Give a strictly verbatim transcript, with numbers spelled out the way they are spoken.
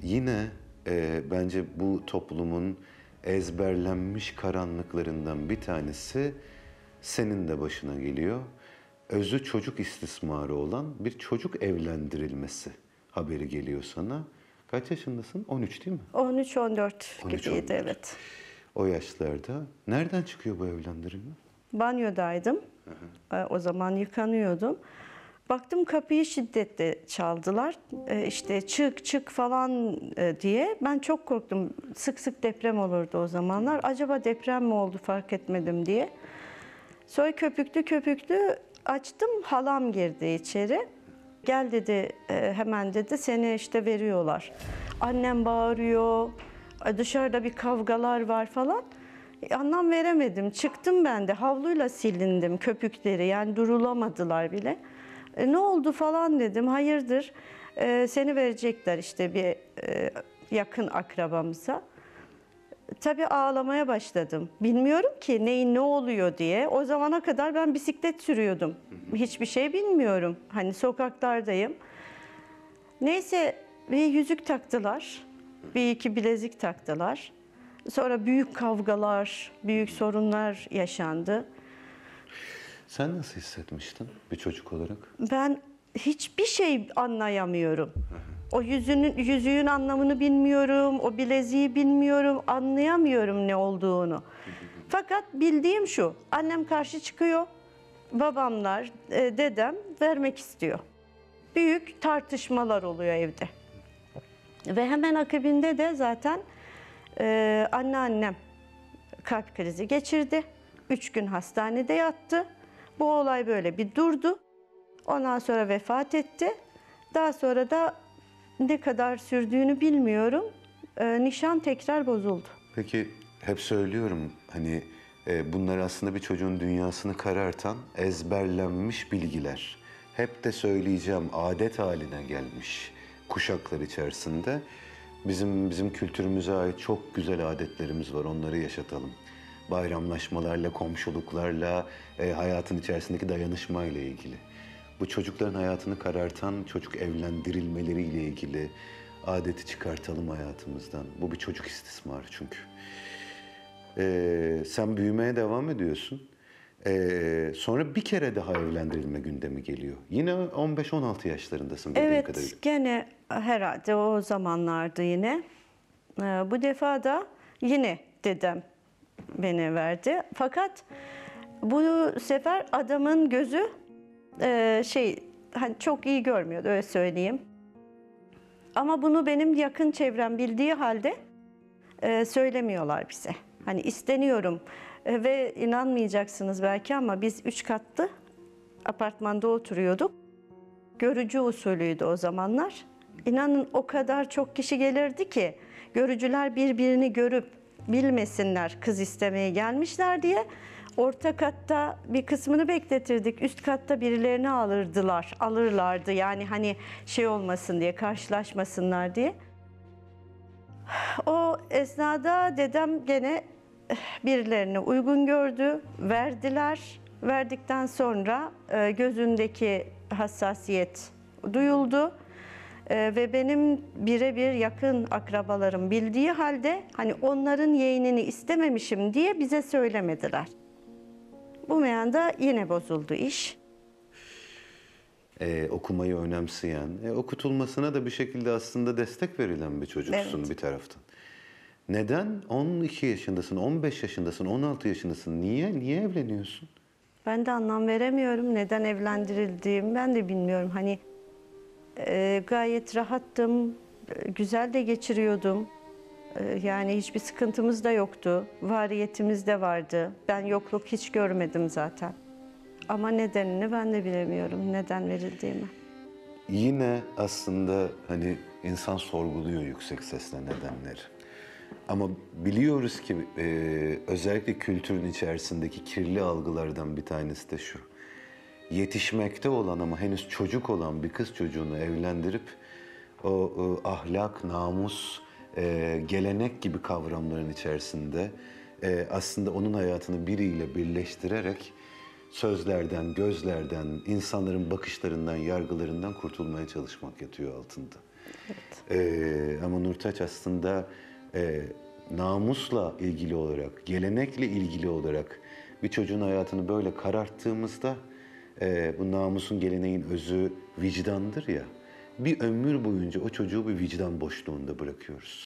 Yine e, bence bu toplumun ezberlenmiş karanlıklarından bir tanesi senin de başına geliyor. Özü çocuk istismarı olan bir çocuk evlendirilmesi haberi geliyor sana. Kaç yaşındasın? on üç değil mi? on üç on dört on üç, gibiydi, on dört. evet. O yaşlarda. Nereden çıkıyor bu evlendirilme? Banyodaydım. Hı hı. O zaman yıkanıyordum. Baktım kapıyı şiddetle çaldılar. Ee, işte çık çık falan e, diye. Ben çok korktum. Sık sık deprem olurdu o zamanlar. Acaba deprem mi oldu fark etmedim diye. Sonra köpüklü köpüklü açtım. Halam girdi içeri. Gel dedi, e, hemen dedi, seni işte veriyorlar. Annem bağırıyor. Dışarıda bir kavgalar var falan. E, anlam veremedim. Çıktım ben de. Havluyla silindim köpükleri. Yani durulamadılar bile. E, ne oldu falan dedim. Hayırdır? E, seni verecekler işte bir e, yakın akrabamıza. Tabii ağlamaya başladım. Bilmiyorum ki neyin ne oluyor diye. O zamana kadar ben bisiklet sürüyordum. Hiçbir şey bilmiyorum. Hani sokaklardayım. Neyse bir yüzük taktılar. Bir iki bilezik taktılar. Sonra büyük kavgalar, büyük sorunlar yaşandı. Sen nasıl hissetmiştin bir çocuk olarak? Ben hiçbir şey anlayamıyorum. O yüzünün, yüzüğün anlamını bilmiyorum, o bileziği bilmiyorum, anlayamıyorum ne olduğunu. Fakat bildiğim şu, annem karşı çıkıyor, babamlar, e, dedem vermek istiyor. Büyük tartışmalar oluyor evde. Ve hemen akabinde de zaten e, anneannem kalp krizi geçirdi. Üç gün hastanede yattı. Bu olay böyle bir durdu. Ondan sonra vefat etti. Daha sonra da ne kadar sürdüğünü bilmiyorum. E, nişan tekrar bozuldu. Peki hep söylüyorum hani e, bunlar aslında bir çocuğun dünyasını karartan ezberlenmiş bilgiler. Hep de söyleyeceğim adet haline gelmiş kuşaklar içerisinde. Bizim bizim kültürümüze ait çok güzel adetlerimiz var. Onları yaşatalım. Bayramlaşmalarla, komşuluklarla, e, hayatın içerisindeki dayanışmayla ilgili. Bu çocukların hayatını karartan çocuk evlendirilmeleriyle ilgili adeti çıkartalım hayatımızdan. Bu bir çocuk istismarı çünkü. Ee, sen büyümeye devam ediyorsun. Ee, sonra bir kere daha evlendirilme gündemi geliyor. Yine on beş on altı yaşlarındasın bildiğim Evet, kadarıyla. gene herhalde o zamanlardı yine. Ee, bu defa da yine dedem beni verdi. Fakat bu sefer adamın gözü e, şey hani çok iyi görmüyordu, öyle söyleyeyim. Ama bunu benim yakın çevrem bildiği halde e, söylemiyorlar bize. Hani isteniyorum E, ve inanmayacaksınız belki ama biz üç katlı apartmanda oturuyorduk. Görücü usulüydü o zamanlar. İnanın o kadar çok kişi gelirdi ki görücüler birbirini görüp bilmesinler kız istemeye gelmişler diye orta katta bir kısmını bekletirdik. Üst katta birilerini alırdılar, alırlardı. Yani hani şey olmasın diye, karşılaşmasınlar diye. O esnada dedem gene birilerini uygun gördü, verdiler. Verdikten sonra e, gözündeki hassasiyet duyuldu. E, ve benim birebir yakın akrabalarım bildiği halde hani onların yeğenini istememişim diye bize söylemediler. Bu meyanda yine bozuldu iş. Ee, okumayı önemseyen, e, okutulmasına da bir şekilde aslında destek verilen bir çocuksun Evet. bir taraftan. Neden on iki yaşındasın, on beş yaşındasın, on altı yaşındasın? Niye? Niye evleniyorsun? Ben de anlam veremiyorum. Neden evlendirildiğimi ben de bilmiyorum. Hani e, gayet rahattım, e, güzel de geçiriyordum. E, yani hiçbir sıkıntımız da yoktu. Variyetimiz de vardı. Ben yokluk hiç görmedim zaten. Ama nedenini ben de bilemiyorum. Neden verildiğimi. Yine aslında hani insan sorguluyor yüksek sesle nedenleri. Ama biliyoruz ki e, özellikle kültürün içerisindeki kirli algılardan bir tanesi de şu. Yetişmekte olan ama henüz çocuk olan bir kız çocuğunu evlendirip o e, ahlak, namus, e, gelenek gibi kavramların içerisinde e, aslında onun hayatını biriyle birleştirerek sözlerden, gözlerden, insanların bakışlarından, yargılarından kurtulmaya çalışmak yatıyor altında. Ee, ama Nurtaç aslında e, namusla ilgili olarak, gelenekle ilgili olarak bir çocuğun hayatını böyle kararttığımızda e, bu namusun, geleneğin özü vicdandır ya. Bir ömür boyunca o çocuğu bir vicdan boşluğunda bırakıyoruz.